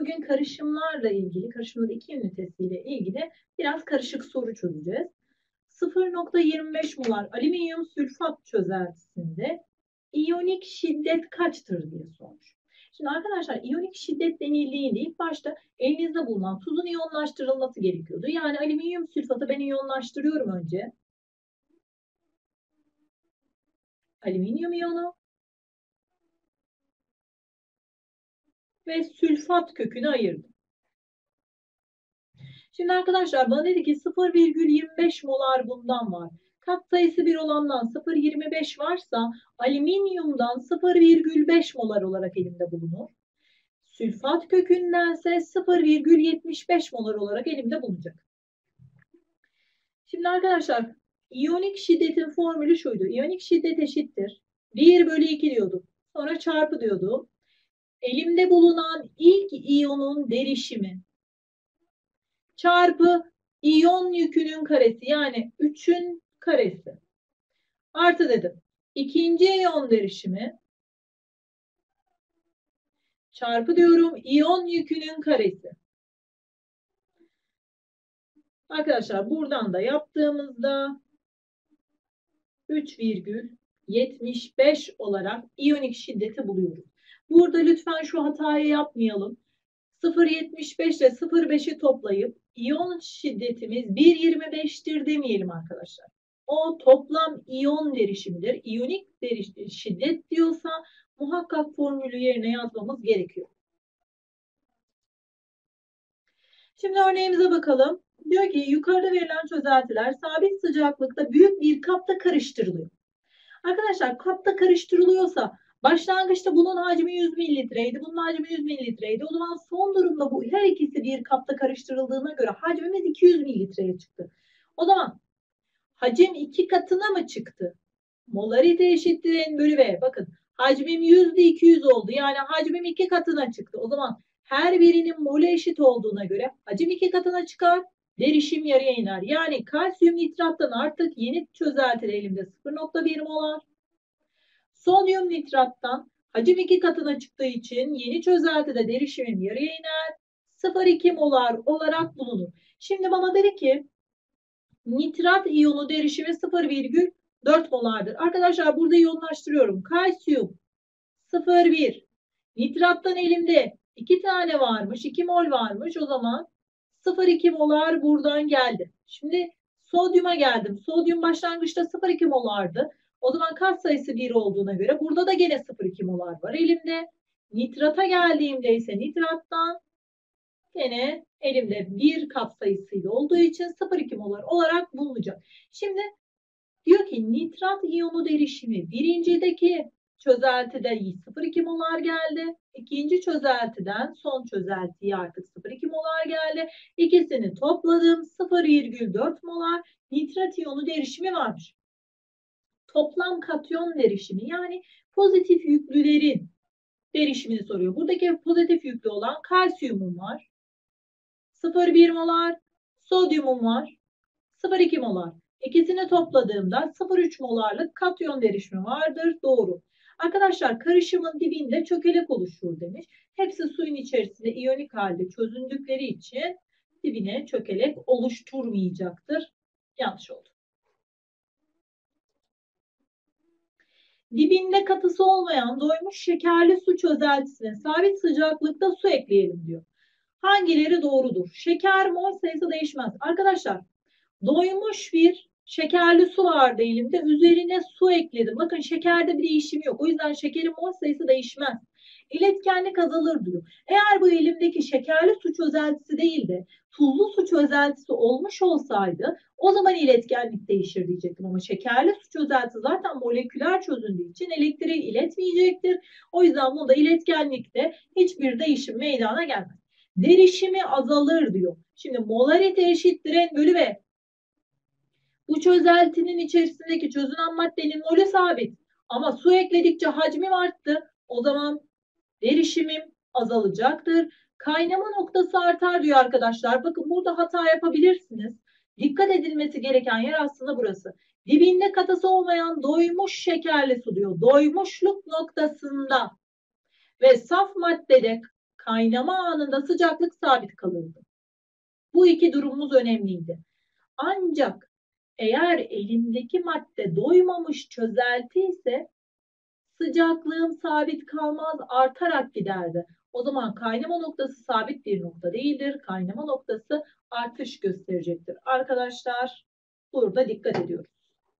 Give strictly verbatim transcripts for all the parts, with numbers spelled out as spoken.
bugün karışımlarla ilgili, karışımın iki ünitesiyle ilgili biraz karışık soru çözeceğiz. sıfır nokta yirmi beş molar alüminyum sülfat çözeltisinde iyonik şiddet kaçtır diye sormuş. Şimdi arkadaşlar iyonik şiddet denildiğinde ilk başta elinizde bulunan tuzun iyonlaştırılması gerekiyordu. Yani alüminyum sülfatı ben iyonlaştırıyorum önce. Alüminyum iyonu ve sülfat kökünü ayırdım. Şimdi arkadaşlar bana dedi ki sıfır virgül yirmi beş molar bundan var. Katsayısı bir olandan sıfır virgül yirmi beş varsa alüminyumdan sıfır virgül beş molar olarak elimde bulunur. Sülfat kökündense sıfır virgül yetmiş beş molar olarak elimde bulunacak. Şimdi arkadaşlar iyonik şiddetin formülü şuydu. İyonik şiddet eşittir. bir bölü iki diyordum. Sonra çarpı diyordum. Elimde bulunan ilk iyonun derişimi çarpı iyon yükünün karesi yani üçün karesi. Artı dedim. İkinci iyon derişimi çarpı diyorum iyon yükünün karesi. Arkadaşlar buradan da yaptığımızda üç virgül yetmiş beş olarak iyonik şiddeti buluyoruz. Burada lütfen şu hatayı yapmayalım. sıfır virgül yetmiş beş ile sıfır virgül beşi toplayıp iyon şiddetimiz bir virgül yirmi beştir demeyelim arkadaşlar. O toplam iyon derişimidir. İyonik deriş, şiddet diyorsa muhakkak formülü yerine yazmamız gerekiyor. Şimdi örneğimize bakalım. Diyor ki yukarıda verilen çözeltiler sabit sıcaklıkta büyük bir kapta karıştırılıyor. Arkadaşlar kapta karıştırılıyorsa başlangıçta bunun hacmi yüz mililitreydi. Bunun hacmi yüz mililitreydi. O zaman son durumda bu her ikisi bir kapta karıştırıldığına göre hacmimiz iki yüz mililitreye çıktı. O zaman hacim iki katına mı çıktı? Molarite eşittir N bölü V. Bakın hacmim yüzde iki yüz oldu. Yani hacmim iki katına çıktı. O zaman her birinin molü eşit olduğuna göre hacim iki katına çıkar. Derişim yarıya iner. Yani kalsiyum nitrattan artık yeni çözeltili elimde sıfır nokta bir molar. Sodyum nitrattan hacim iki katına çıktığı için yeni çözeltide derişimim yarıya iner. sıfır virgül iki molar olarak bulunur. Şimdi bana dedi ki nitrat iyonu derişimi sıfır virgül dört molardır. Arkadaşlar burada iyonlaştırıyorum. Kalsiyum sıfır virgül bir. Nitrattan elimde iki tane varmış. iki mol varmış. O zaman sıfır virgül iki molar buradan geldi. Şimdi sodyuma geldim. Sodyum başlangıçta sıfır virgül iki molardı. O zaman katsayısı bir olduğuna göre burada da gene sıfır virgül iki molar var elimde. Nitrata geldiğimde ise nitrattan gene elimde bir katsayısıyla olduğu için sıfır virgül iki molar olarak bulunacak. Şimdi diyor ki nitrat iyonu derişimi birincideki çözeltide sıfır virgül iki molar geldi. İkinci çözeltiden son çözeltiye artık sıfır virgül iki molar geldi. İkisini topladım. sıfır virgül dört molar nitrat iyonu derişimi varmış. Toplam katyon derişimi yani pozitif yüklülerin derişimini soruyor. Buradaki pozitif yüklü olan kalsiyumum var. sıfır virgül bir molar. Sodyumum var. sıfır virgül iki molar. İkisini topladığımda sıfır virgül üç molarlık katyon derişimi vardır. Doğru. Arkadaşlar karışımın dibinde çökelek oluşur demiş. Hepsi suyun içerisinde iyonik halde çözündükleri için dibine çökelek oluşturmayacaktır. Yanlış oldu. Dibinde katısı olmayan doymuş şekerli su çözeltisine sabit sıcaklıkta su ekleyelim diyor. Hangileri doğrudur? Şeker mol sayısı değişmez. Arkadaşlar doymuş bir şekerli su vardı elimde. Üzerine su ekledim. Bakın şekerde bir değişim yok. O yüzden şekerin mol sayısı değişmez. İletkenlik azalır diyor. Eğer bu elimdeki şekerli su çözeltisi değil de tuzlu su çözeltisi olmuş olsaydı o zaman iletkenlik değişir diyecektim. Ama şekerli su çözeltisi zaten moleküler çözündüğü için elektriği iletmeyecektir. O yüzden bunda iletkenlikte hiçbir değişim meydana gelmez. Derişimi azalır diyor. Şimdi molarite eşittir N bölü V. Bu çözeltinin içerisindeki çözünen maddenin molü sabit. Ama su ekledikçe hacmim arttı. O zaman derişimim azalacaktır. Kaynama noktası artar diyor arkadaşlar. Bakın burada hata yapabilirsiniz. Dikkat edilmesi gereken yer aslında burası. Dibinde katısı olmayan doymuş şekerli su diyor. Doymuşluk noktasında ve saf maddede kaynama anında sıcaklık sabit kalırdı. Bu iki durumumuz önemliydi. Ancak eğer elimdeki madde doymamış çözelti ise sıcaklığım sabit kalmaz, artarak giderdi. O zaman kaynama noktası sabit bir nokta değildir. Kaynama noktası artış gösterecektir. Arkadaşlar burada dikkat ediyoruz.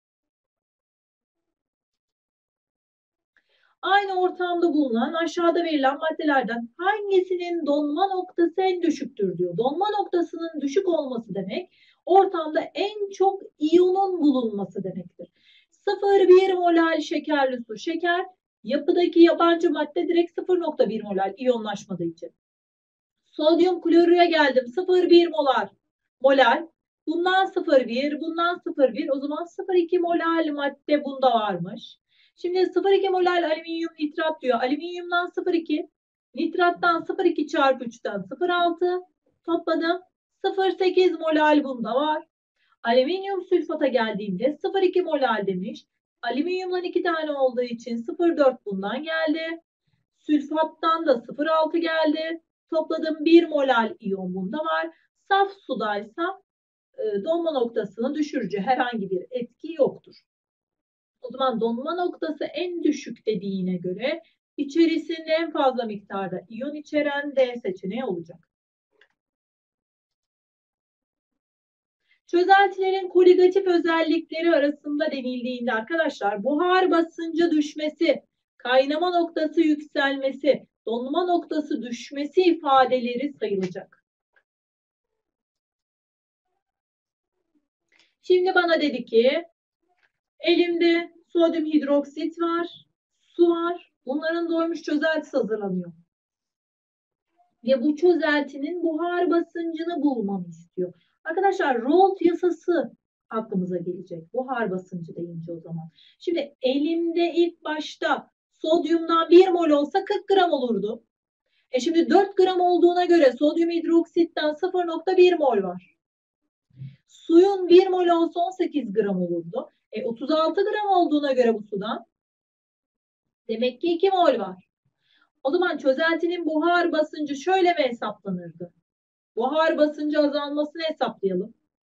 Aynı ortamda bulunan aşağıda verilen maddelerden hangisinin donma noktası en düşüktür diyor. Donma noktasının düşük olması demek ortamda en çok iyonun bulunması demektir. sıfır virgül bir molal şekerli su. Şeker yapıdaki yabancı madde direkt sıfır nokta bir molal iyonlaşmadığı için. Sodyum klorüre geldim. sıfır virgül bir molar. Molal. Bundan sıfır virgül bir, bundan sıfır virgül bir. O zaman sıfır virgül iki molal madde bunda varmış. Şimdi sıfır virgül iki molal alüminyum nitrat diyor. Alüminyumdan sıfır virgül iki, nitrattan sıfır virgül iki çarpı üçten sıfır virgül altı topladım. sıfır virgül sekiz molal bunda var. Alüminyum sülfata geldiğimde sıfır virgül iki molal demiş. Alüminyumdan iki tane olduğu için sıfır virgül dört bundan geldi. Sülfattan da sıfır virgül altı geldi. Topladım bir molal iyon bunda var. Saf sudaysa e, donma noktasını düşürücü herhangi bir etki yoktur. O zaman donma noktası en düşük dediğine göre içerisinde en fazla miktarda iyon içeren D seçeneği olacak. Çözeltilerin koligatif özellikleri arasında denildiğinde arkadaşlar buhar basıncı düşmesi, kaynama noktası yükselmesi, donma noktası düşmesi ifadeleri sayılacak. Şimdi bana dedi ki elimde sodyum hidroksit var, su var. Bunların doymuş çözeltisi hazırlanıyor. Ve bu çözeltinin buhar basıncını bulmamı istiyor. Arkadaşlar Raoult yasası aklımıza gelecek. Buhar basıncı deyince o zaman. Şimdi elimde ilk başta sodyumdan bir mol olsa kırk gram olurdu. E şimdi dört gram olduğuna göre sodyum hidroksitten sıfır nokta bir mol var. Suyun bir mol olsa on sekiz gram olurdu. E otuz altı gram olduğuna göre bu sudan demek ki iki mol var. O zaman çözeltinin buhar basıncı şöyle mi hesaplanırdı? Buhar basıncı azalmasını hesaplayalım.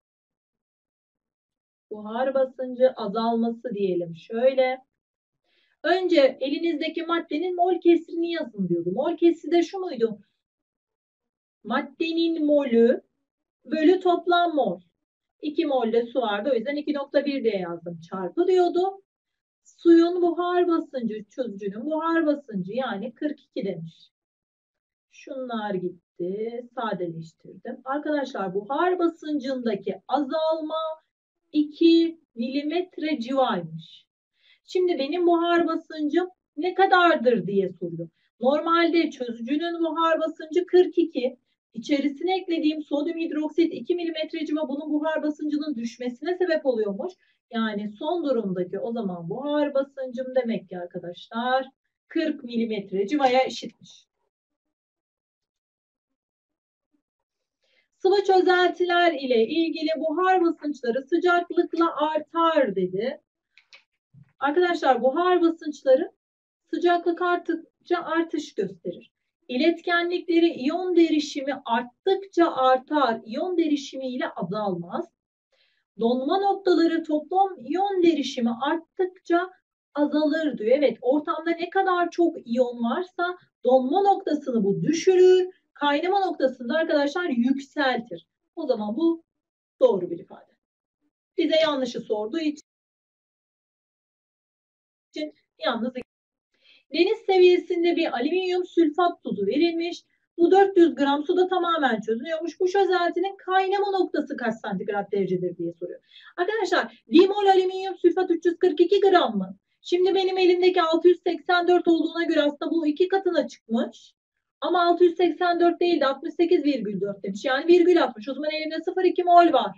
Buhar basıncı azalması diyelim şöyle. Önce elinizdeki maddenin mol kesrini yazın diyordu. Mol kesri de şu muydu? Maddenin molü bölü toplam mol. iki mol de su vardı. O yüzden iki nokta bir diye yazdım. Çarpı diyordu. Suyun buhar basıncı, çözücünün buhar basıncı yani kırk iki demiş. Şunlar gitti. Sadeleştirdim. Arkadaşlar buhar basıncındaki azalma iki milimetre civarıymış. Şimdi benim buhar basıncım ne kadardır diye soruyor. Normalde çözücünün buhar basıncı kırk iki. İçerisine eklediğim sodyum hidroksit iki milimetre civa bunun buhar basıncının düşmesine sebep oluyormuş. Yani son durumdaki o zaman buhar basıncım demek ki arkadaşlar kırk milimetre civaya eşitmiş. Sıvı çözeltiler ile ilgili buhar basınçları sıcaklıkla artar dedi. Arkadaşlar buhar basınçları sıcaklık arttıkça artış gösterir. İletkenlikleri iyon derişimi arttıkça artar, iyon derişimi ile azalmaz. Donma noktaları toplam iyon derişimi arttıkça azalır diyor. Evet, ortamda ne kadar çok iyon varsa donma noktasını bu düşürür. Kaynama noktasında arkadaşlar yükseltir. O zaman bu doğru bir ifade. Bize yanlışı sorduğu için yalnız deniz seviyesinde bir alüminyum sülfat tuzu verilmiş. Bu dört yüz gram suda tamamen çözünüyormuş. Bu çözeltinin kaynama noktası kaç santigrat derecedir diye soruyor. Arkadaşlar bir mol alüminyum sülfat üç yüz kırk iki gram mı? Şimdi benim elimdeki altı yüz seksen dört olduğuna göre aslında bu iki katına çıkmış. Ama altı yüz seksen dört değil de altmış sekiz virgül dört demiş. Yani virgül atmış. O zaman elimde sıfır virgül iki mol var.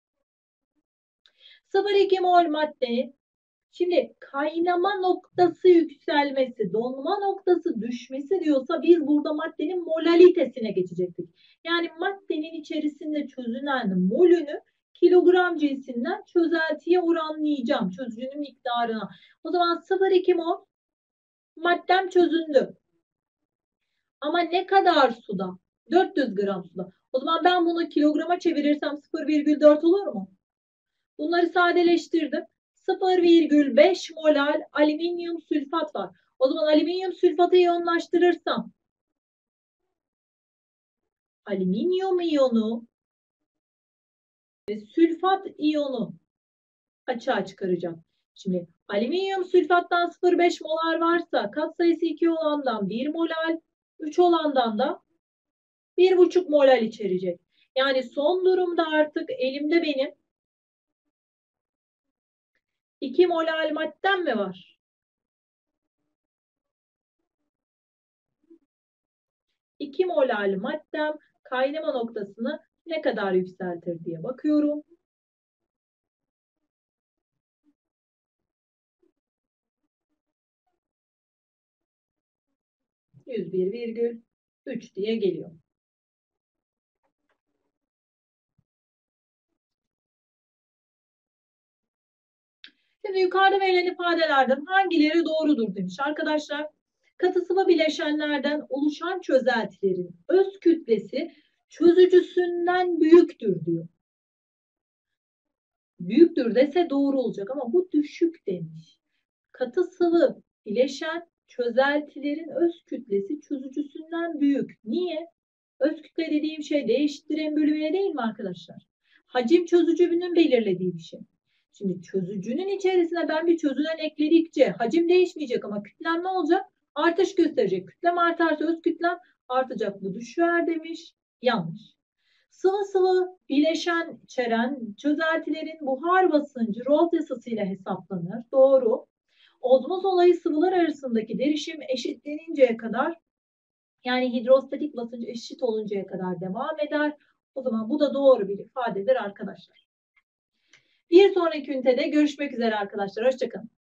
sıfır virgül iki mol madde. Şimdi kaynama noktası yükselmesi, donma noktası düşmesi diyorsa biz burada maddenin molalitesine geçecektik. Yani maddenin içerisinde çözünen molünü kilogram cinsinden çözeltiye oranlayacağım. Çözücünün miktarına. O zaman sıfır virgül iki mol maddem çözündü. Ama ne kadar suda? dört yüz gram suda. O zaman ben bunu kilograma çevirirsem sıfır virgül dört olur mu? Bunları sadeleştirdim. sıfır virgül beş molal alüminyum sülfat var. O zaman alüminyum sülfatı iyonlaştırırsam alüminyum iyonu ve sülfat iyonu açığa çıkaracağım. Şimdi alüminyum sülfattan sıfır virgül beş molar varsa katsayısı iki olandan bir molal, üç olandan da bir buçuk molal içerecek. Yani son durumda artık elimde benim iki molal maddem mi var? iki molal maddem kaynama noktasını ne kadar yükseltir diye bakıyorum. yüz bir virgül üç diye geliyor. Şimdi yukarıda verilen ifadelerden hangileri doğrudur demiş. Arkadaşlar katı sıvı bileşenlerden oluşan çözeltilerin öz kütlesi çözücüsünden büyüktür diyor. Büyüktür dese doğru olacak ama bu düşük demiş. Katı sıvı bileşen çözeltilerin öz kütlesi çözücüsünden büyük. Niye? Öz kütle dediğim şey D eşittir M bölü V değil mi arkadaşlar? Hacim çözücünün belirlediği bir şey. Şimdi çözücünün içerisine ben bir çözünen ekledikçe hacim değişmeyecek ama kütlem ne olacak? Artış gösterecek. Kütlem artarsa öz kütlem artacak. Bu düşüver demiş. Yanlış. Sıvı sıvı bileşen içeren çözeltilerin buhar basıncı Raoult yasasıyla hesaplanır. Doğru. Ozmoz olayı sıvılar arasındaki derişim eşitleninceye kadar, yani hidrostatik basınç eşit oluncaya kadar devam eder. O zaman bu da doğru bir ifadedir arkadaşlar. Bir sonraki ünitede görüşmek üzere arkadaşlar. Hoşçakalın.